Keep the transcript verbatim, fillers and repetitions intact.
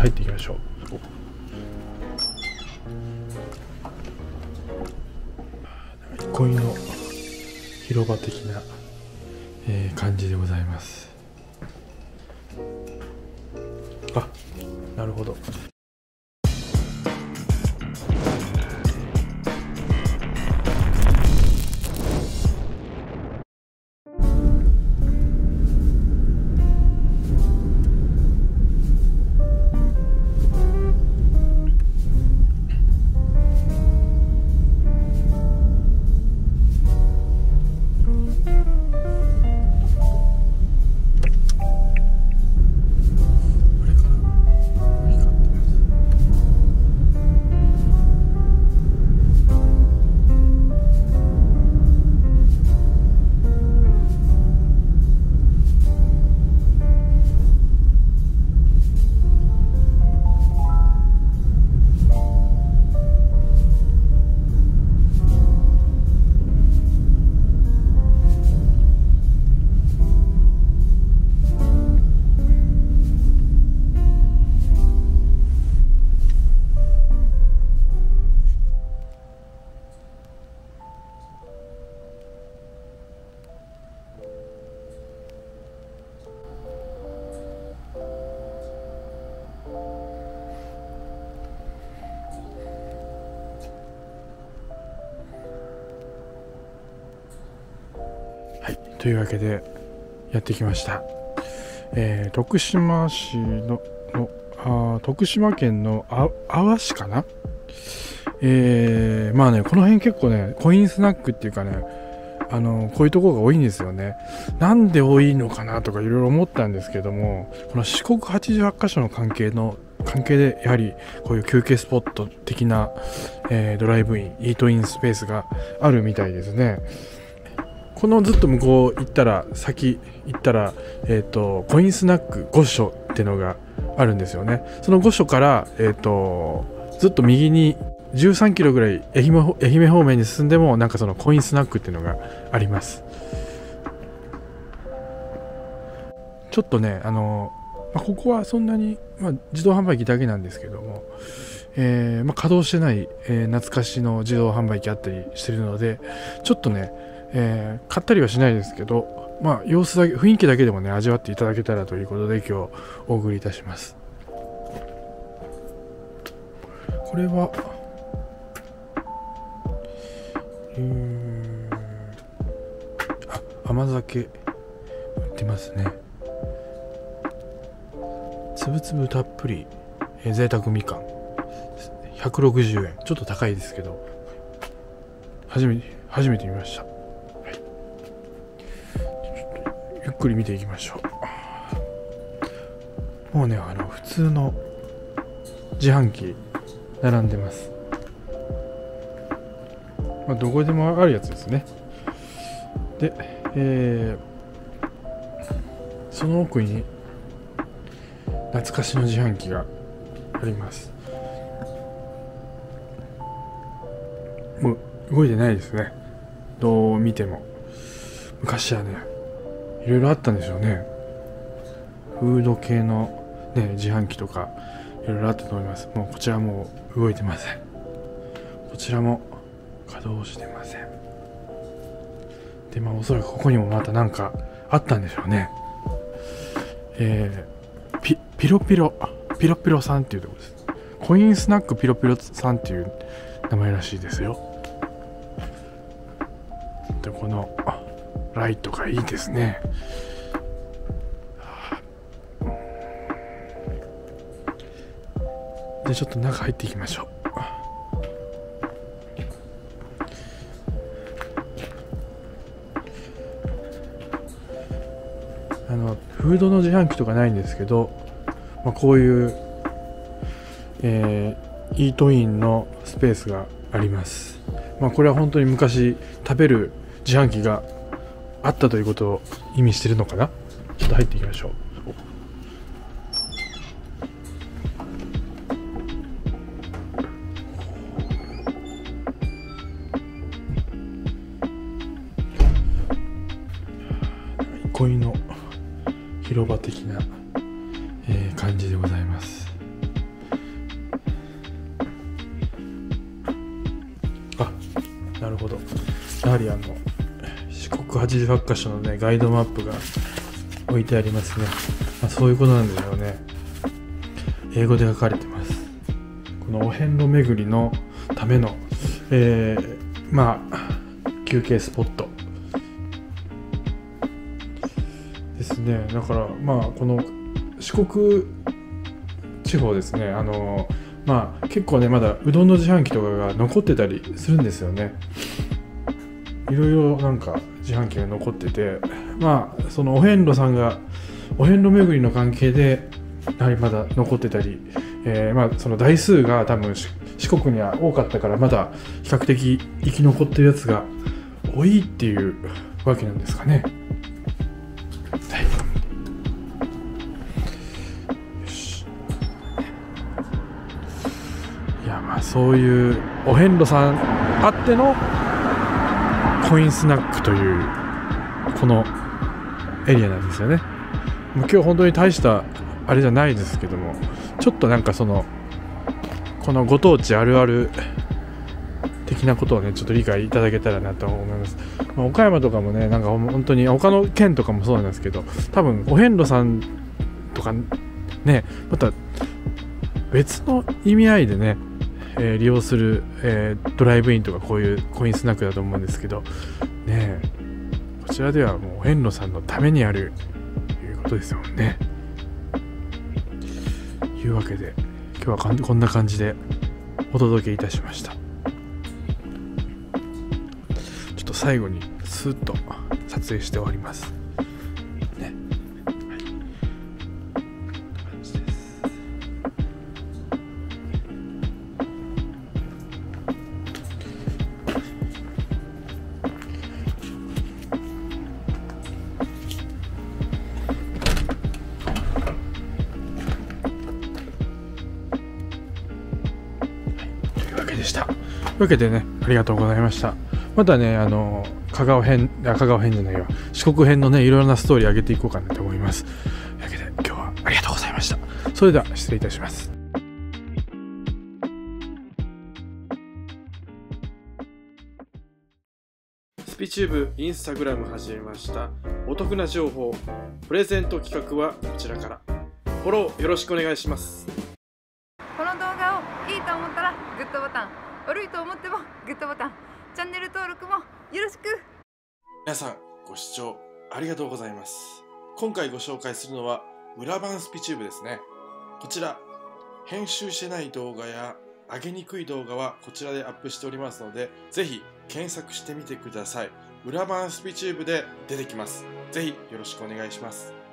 入っていきましょう。憩いの広場的な、えー、感じでございます。あ、なるほど。はい、というわけでやってきました。えー、徳島市ののあ徳島県のあ阿波市かな。えー、まあね、この辺結構ね、コインスナックっていうかね、あのこういうところが多いんですよね。なんで多いのかなとかいろいろ思ったんですけども、この四国はちじゅうはちかしょの関係の関係でやはりこういう休憩スポット的な、えー、ドライブインイートインスペースがあるみたいですね。このずっと向こう行ったら先行ったら、えー、とコインスナックご所っていうのがあるんですよね。そのご所から、えー、とずっと右にじゅうさんキロぐらい愛媛、愛媛方面に進んでもなんかそのコインスナックっていうのがあります。ちょっとね、あのまあ、ここはそんなに、まあ、自動販売機だけなんですけども、えーまあ、稼働してない、えー、懐かしの自動販売機あったりしてるので、ちょっとね、えー、買ったりはしないですけど、まあ、様子だけ、雰囲気だけでもね味わっていただけたらということで今日お送りいたします。これはうーんあ、甘酒売ってますね。つぶつぶたっぷり、えー、贅沢みかんひゃくろくじゅうえん、ちょっと高いですけど初めて初めて見ました。ゆっくり見ていきましょう。もうね、あの普通の自販機並んでます。まあ、どこでもあるやつですね。で、えー、その奥に懐かしの自販機があります。もう動いてないですね。どう見ても。昔はね、いろいろあったんでしょうね。フード系の、ね、自販機とかいろいろあったと思います。もうこちらもう動いてません。こちらも稼働してません。で、まあおそらくここにもまたなんかあったんでしょうね。えー、ピピロピロピロピロさんっていうところです。コインスナックピロピロさんっていう名前らしいですよ。で、このライトがいいですね。で、ちょっと中入っていきましょう。あのフードの自販機とかないんですけど、まあ、こういう、えー、イートインのスペースがあります。まあ、これは本当に昔食べる自販機があったということを意味してるのかな。ちょっと入っていきましょう。憩いの広場的な、えー、感じでございます。 ほど。やはりあの四国はちじゅうはちかしょのねガイドマップが置いてありますね。まあ、そういうことなんでしょうね。英語で書かれてます。このお遍路巡りのための、えー、まあ休憩スポットですね。だからまあこの四国地方ですね、あのまあ結構ねまだうどんの自販機とかが残ってたりするんですよね。いろいろなんか自販機が残ってて、まあそのお遍路さんがお遍路巡りの関係でやはりまだ残ってたり、えー、まあその台数が多分四国には多かったからまだ比較的生き残ってるやつが多いっていうわけなんですかね。はい、よし。いやまあそういうお遍路さんあってのコインスナックというこのエリアなんですよね。もう今日本当に大したあれじゃないですけども、ちょっとなんかそのこのご当地あるある的なことをねちょっと理解いただけたらなと思います。まあ、岡山とかもねなんか本当に他の県とかもそうなんですけど、多分お遍路さんとかねまた別の意味合いでね、えー、利用する、えー、ドライブインとかこういうコインスナックだと思うんですけどね、こちらではもうお遍路さんのためにあるということですもんね。というわけで今日はこんな感じでお届けいたしました。ちょっと最後にスーッと撮影して終わりますね。はい、こんな感じです。でしたというわけでね、ありがとうございました。またね、あの香川編、香川編じゃないわ、四国編のねいろいろなストーリー上げていこうかなと思います。というわけで今日はありがとうございました。それでは失礼いたします。スピチューブインスタグラム始めました。お得な情報プレゼント企画はこちらから。フォローよろしくお願いします。 この動画をいいと思ったらグッドボタン、悪いと思ってもグッドボタン、チャンネル登録もよろしく。 皆さんご視聴ありがとうございます。今回ご紹介するのは裏版スピチューブですね。こちら編集してない動画や上げにくい動画はこちらでアップしておりますので、ぜひ検索してみてください。裏版スピチューブで出てきます。ぜひよろしくお願いします。